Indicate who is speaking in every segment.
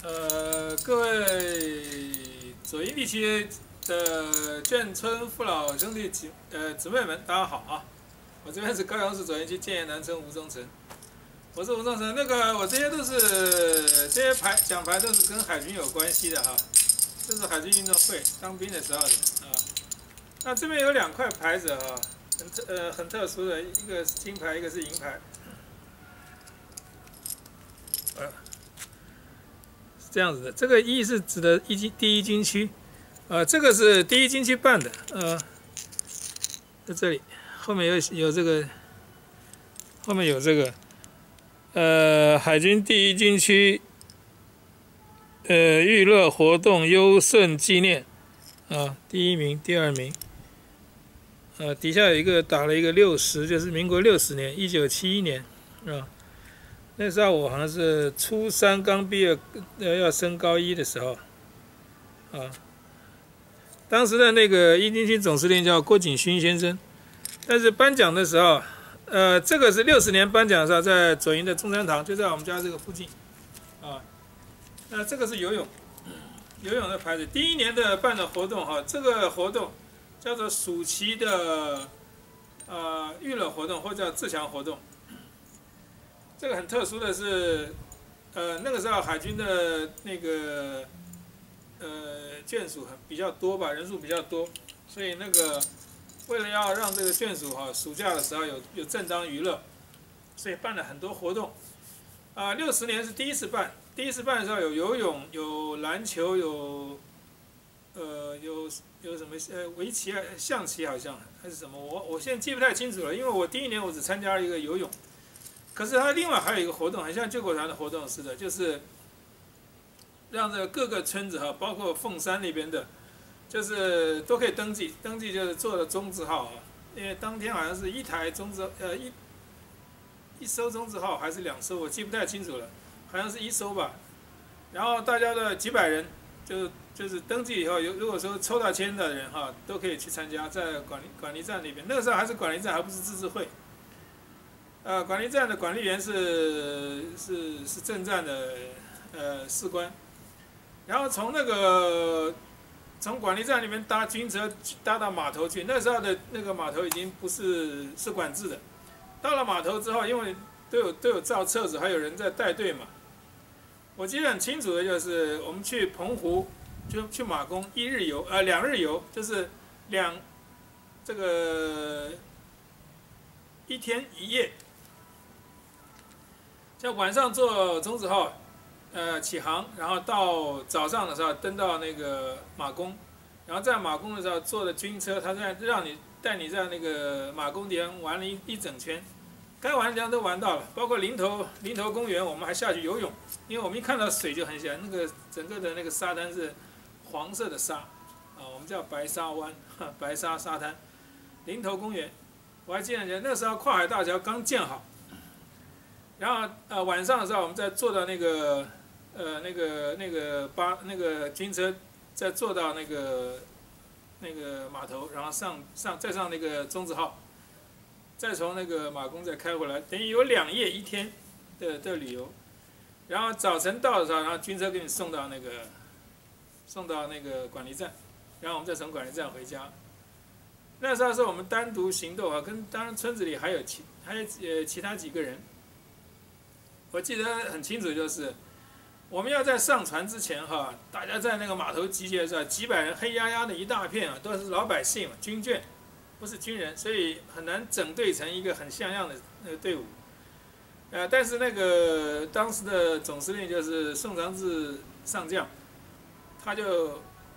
Speaker 1: 各位左营地区的眷村父老兄弟姊妹们，大家好啊！我这边是高雄市左营区建业南村吴忠诚，我是吴忠诚。我这些都是这些奖牌都是跟海军有关系的哈，这是海军运动会当兵的时候的啊。那这边有2块牌子哈，很特殊的，一个是金牌，一个是银牌。这样子的，这个1是指的第一军区，这个是第一军区办的，在这里后面有这个，后面有这个，海军第一军区，娱乐活动优胜纪念，第1名、第2名，底下有一个打了一个60，就是民国60年，1971年，那时候我好像是初3刚毕业，要升高1的时候，当时的那个一军区总司令叫郭景勋先生，但是颁奖的时候，这个是60年颁奖的时候，在左营的中山堂，就在我们家这个附近，那这个是游泳的牌子，第1年的办的活动这个活动叫做暑期的娱乐活动或者叫自强活动。这个很特殊的是，那个时候海军的那个眷属比较多吧，人数比较多，所以为了要让这个眷属暑假的时候有正当娱乐，所以办了很多活动。60年是第一次办的时候有游泳、有篮球、有什么围棋、象棋好像还是什么，我现在记不太清楚了，因为我第1年我只参加了一个游泳。可是它另外还有一个活动，很像救国团的活动似的，就是让这各个村子包括凤山那边的，就是都可以登记就是做了中字号因为当天好像是1台中字一艘中字号还是2艘，我记不太清楚了，好像是1艘吧。然后大家的几百人就是登记以后，如果说抽到签的人都可以去参加，在管理站那边，那个时候还是管理站，还不是自治会。管理站的管理员是政战的士官，然后从管理站里面搭军车搭到码头去。那时候的那个码头已经不是管制的，到了码头之后，因为都有造册子，还有人在带队嘛。我记得很清楚的就是我们去澎湖，就去马公2日游，就是1天1夜。像晚上坐中字号，起航，然后到早上的时候登到那个马公，然后在马公的时候坐的军车，他带你在那个马公地方玩了一整圈，该玩的地方都玩到了，包括林头公园，我们还下去游泳，因为我们一看到水就很喜欢，那个整个的那个沙滩是黄色的沙，我们叫白沙湾，白沙沙滩，林头公园，我还记得那时候跨海大桥刚建好。然后晚上的时候，我们再坐到那个军车，再坐到那个码头，然后再上那个中字号，再从那个马公再开回来，等于有2夜1天的旅游。然后早晨到的时候，然后军车给你送到那个管理站，然后我们再从管理站回家。那时候是我们单独行动跟当然村子里还有其他几个人。我记得很清楚，就是我们要在上船之前大家在那个码头集结的时候，几百人黑压压的一大片都是老百姓军眷，不是军人，所以很难整队成一个很像样的那个队伍。但是当时的总司令就是宋长志上将，他就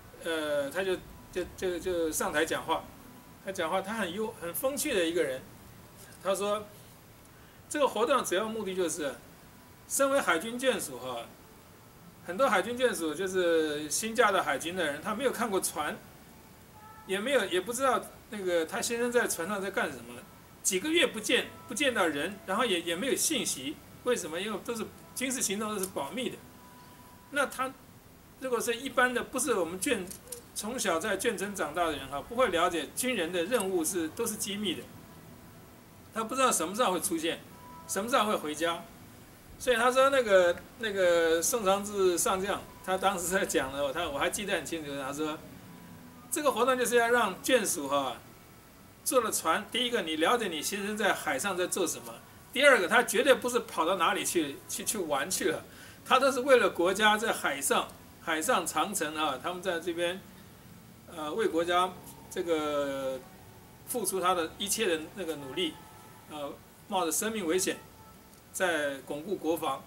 Speaker 1: 上台讲话，他很风趣的一个人，他说这个活动主要目的就是。身为海军眷属很多海军眷属就是新嫁的海军的人，他没有看过船，也不知道他先生在船上在干什么，几个月不见到人，然后也没有信息，为什么？因为都是军事行动都是保密的。那他如果是一般的，不是我们从小在眷村长大的人不会了解军人的任务都是机密的，他不知道什么时候会出现，什么时候会回家。 所以他说那个宋长志上将，他当时在讲的，我还记得很清楚。他说，这个活动就是要让眷属坐了船，第一个你了解你先生在海上在做什么，第二个他绝对不是跑到哪里去玩去了，他都是为了国家在海上长城他们在这边为国家这个付出他的一切的那个努力，冒着生命危险在巩固国防。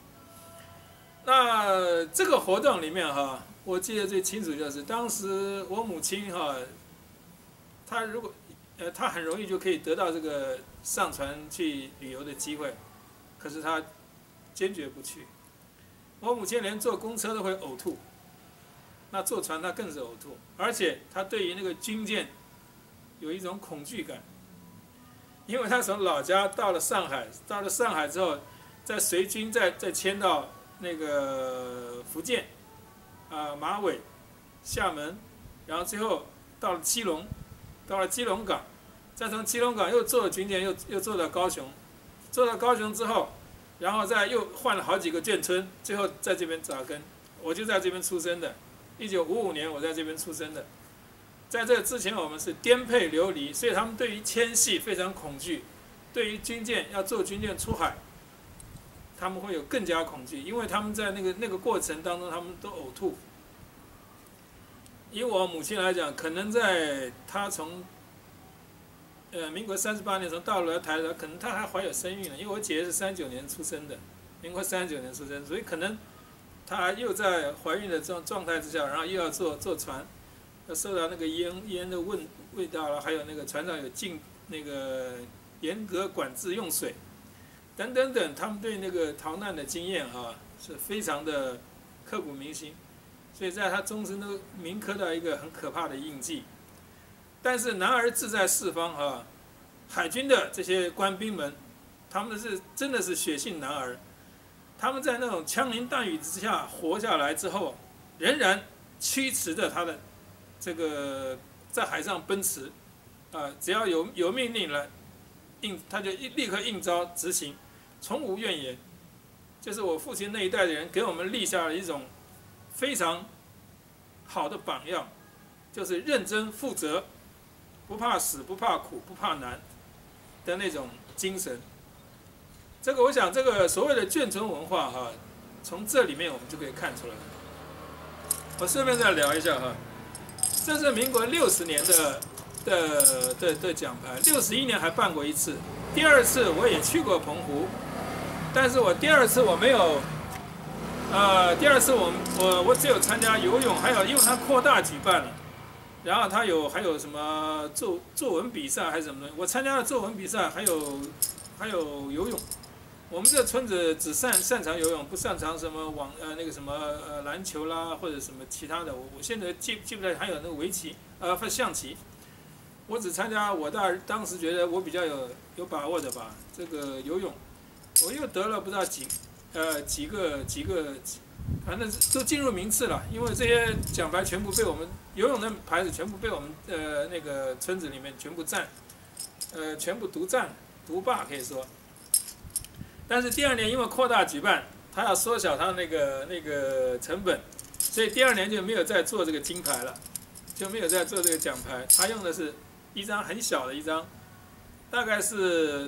Speaker 1: 那这个活动里面我记得最清楚就是当时我母亲她如果她很容易就可以得到这个上船去旅游的机会，可是她坚决不去。我母亲连坐公车都会呕吐，那坐船她更是呕吐，而且她对于那个军舰有一种恐惧感，因为她从老家到了上海之后，再随军再迁到那个福建马尾、厦门，然后最后到了基隆港，再从基隆港又坐了军舰又坐到高雄，坐到高雄之后，然后再又换了好几个眷村，最后在这边扎根。我就在这边出生的，1955年我在这边出生的。在这之前我们是颠沛流离，所以他们对于迁徙非常恐惧，对于军舰要坐军舰出海，他们会有更加恐惧，因为他们在那个过程当中他们都呕吐。以我母亲来讲，可能在她从民国38年从大陆来台的，可能她还怀有身孕呢，因为我姐姐是39年出生的，民国39年出生，所以可能她又在怀孕的这种状态之下，然后又要坐船，要受到那个烟的味道了，还有那个船上有那个严格管制用水，等等等，他们对那个逃难的经验是非常的刻骨铭心，所以在他终身都铭刻到一个很可怕的印记。但是男儿志在四方海军的这些官兵们，他们真的是血性男儿，他们在那种枪林弹雨之下活下来之后，仍然驱驰着他的这个在海上奔驰，只要有命令了，他就立刻应召执行，从无怨言。就是我父亲那一代的人给我们立下了一种非常好的榜样，就是认真负责，不怕死，不怕苦，不怕难的那种精神。这个我想，这个所谓的眷村文化从这里面我们就可以看出来。我顺便再聊一下这是民国60年的奖牌，61年还办过一次，第二次我也去过澎湖，但是我第二次我没有，第二次我只有参加游泳，还有因为它扩大举办了，然后它还有什么作文比赛还是什么东西，我参加了作文比赛，还有游泳。我们这个村子只擅长游泳，不擅长什么那个什么篮球啦或者什么其他的。我现在记不得，还有那个围棋象棋。我只参加我当时觉得我比较有把握的吧，这个游泳，我又得了不知道几个，反正都进入名次了。因为这些奖牌全部被我们游泳的牌子全部被我们那个村子里面全部全部独霸可以说。但是第二年因为扩大举办，他要缩小他那个成本，所以第二年就没有再做这个金牌了，就没有再做这个奖牌。他用的是一张很小的一张，大概是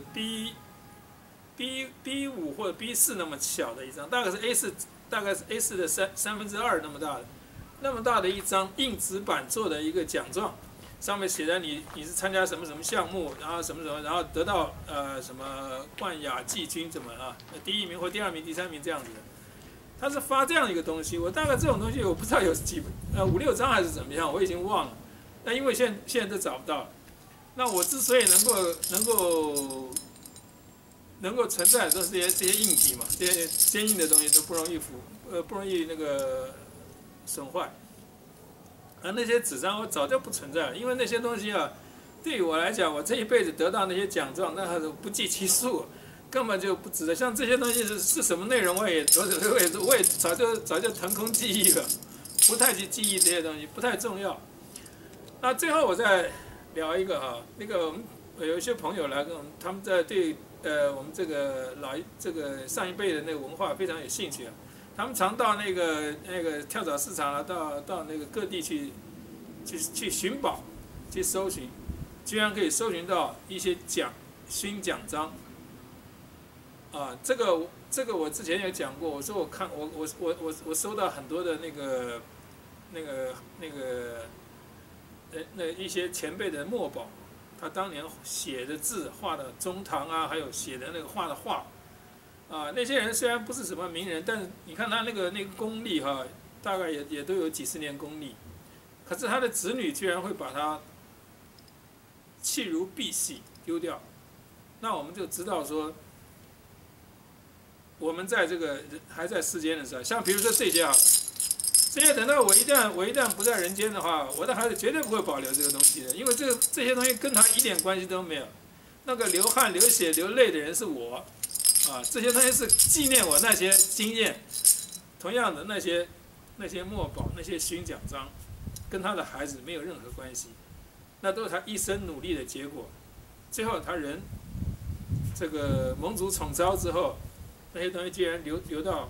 Speaker 1: B5 或者 B4 那么小的一张，大概是 A4 的2/3那么大的一张硬纸板做的一个奖状。上面写着你是参加什么什么项目，然后什么什么，然后得到什么冠亚季军怎么第1名或第2名、第3名这样子的。他是发这样一个东西，我大概这种东西我不知道有5、6张还是怎么样，我已经忘了。那因为现在都找不到了。那我之所以能够存在，都是这些硬体嘛，这些坚硬的东西都不容易那个损坏。而那些纸张我早就不存在了，因为那些东西对于我来讲，我这一辈子得到那些奖状，那不计其数，根本就不值得。像这些东西是什么内容，我也早就腾空记忆了，不太去记忆这些东西，不太重要。那最后我再聊一个那个我们有一些朋友来跟我们，他们在对我们这个上一辈的那个文化非常有兴趣啊，他们常到那个跳蚤市场啊，到那个各地去寻宝，去搜寻，居然可以搜寻到一些勋奖章。啊，这个我之前也讲过，我说我收到很多的那一些前辈的墨宝，他当年写的字、画的中堂啊，还有写的那个画的画，啊，那些人虽然不是什么名人，但是你看他那个功力哈，大概也都有几十年功力，可是他的子女居然会把他弃如敝屣丢掉，那我们就知道说。我们在这个还在世间的时候，像比如说这些好了，这些等到我一旦不在人间的话，我的孩子绝对不会保留这个东西的，因为这些东西跟他一点关系都没有。那个流汗、流血、流泪的人是我，啊，这些东西是纪念我那些经验。同样的，那些墨宝、那些勋奖章，跟他的孩子没有任何关系，那都是他一生努力的结果。最后他人这个蒙主宠召之后。那些东西居然流到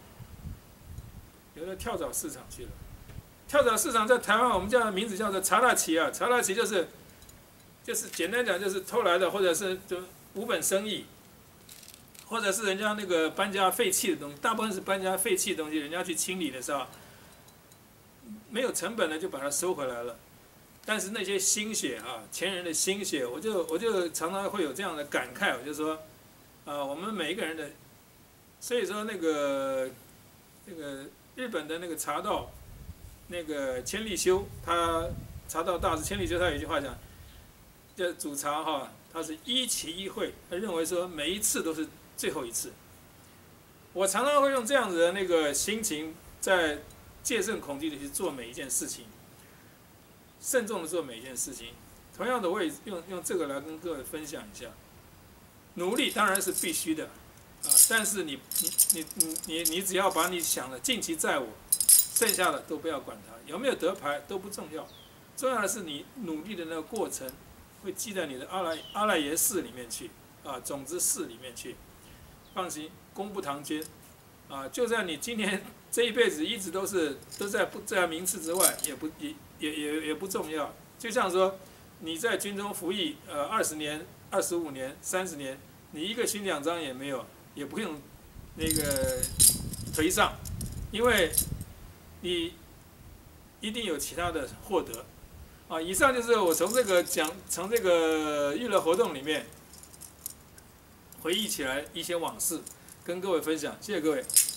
Speaker 1: 跳蚤市场去了。跳蚤市场在台湾我们叫的名字叫做查拉奇啊，查拉奇就是简单讲就是偷来的，或者是就无本生意，或者是人家那个搬家废弃的东西，大部分是搬家废弃的东西，人家去清理的时候没有成本的就把它收回来了。但是那些心血啊，前人的心血，我就常常会有这样的感慨，我就说，我们每一个人的。所以说那个日本的那个茶道，那个千利休，他茶道大师千利休，他有一句话讲，叫煮茶哈，他是一期一会，他认为说每一次都是最后一次。我常常会用这样子的那个心情，在戒慎恐惧的去做每一件事情，慎重的做每一件事情。同样的，我也用这个来跟各位分享一下，努力当然是必须的。但是你只要把你想的尽其在我，剩下的都不要管它，有没有得牌都不重要，重要的是你努力的那个过程，会记在你的阿赖耶识里面去，种子识里面去。放心，功不唐捐，就算你今年这一辈子一直都在名次之外，也不重要。就像说你在军中服役20年、25年、30年，你一个勋奖章也没有。也不用那个颓丧，因为你一定有其他的获得。以上就是我从这个娱乐活动里面回忆起来一些往事，跟各位分享，谢谢各位。